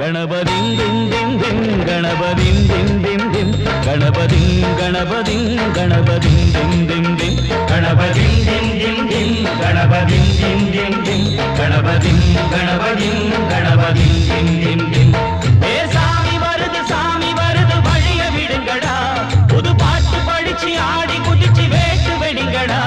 கணபதிம் திம் திம் திம் கணபதிம் திம் திம் திம் கணபதிம் கணபதிம் கணபதிம் திம் திம் திம் கணபதிம் திம் திம் திம் கணபதிம் திம் திம் திம் கணபதிம் கணபதிம் கணபதிம் திம் திம் திம் ஏ சாமி வருது வழிய விடுங்கடா புது பாட்டு படிச்சு ஆடி குதிச்சு வேட்டு வெடிங்கடா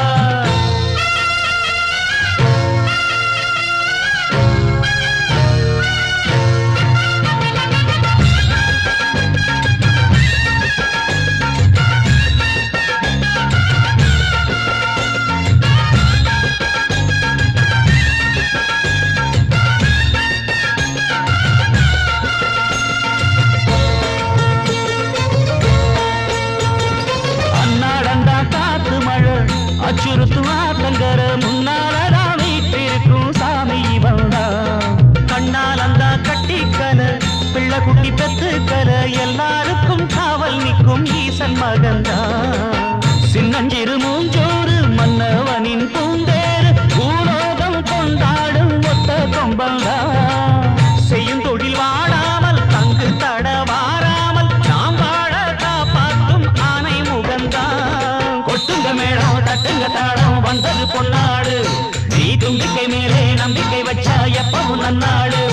அச்சுறுத்தும் ஆத்தங்கர முன்னாலடா வீட்டிருக்கும் சாமி வந்தா கண்ணால் அந்த கட்டிக்கல பிள்ளை குட்டி பெத்துக்கல எல்லாருக்கும் காவல் நிற்கும் ஈசன் மகந்தா சின்னஞ்சிறு மூஞ்சோறு மன்னவனின் பூந்தேறு பூலோகம் கொண்டாடும் ஒத்த கொம்பந்தா செய்யும் தொழில் வாழாமல் தங்கு தட வாராமல் நாம் வாழ காப்பாற்றும் ஆனை முகந்தா கொட்டுங்க மேடம் தட்டுங்க தாடம் வந்தது பொன்னாடு நீ தும்பிக்கை மேலே நம்பிக்கை வச்சா எப்பவும் நன்னாடு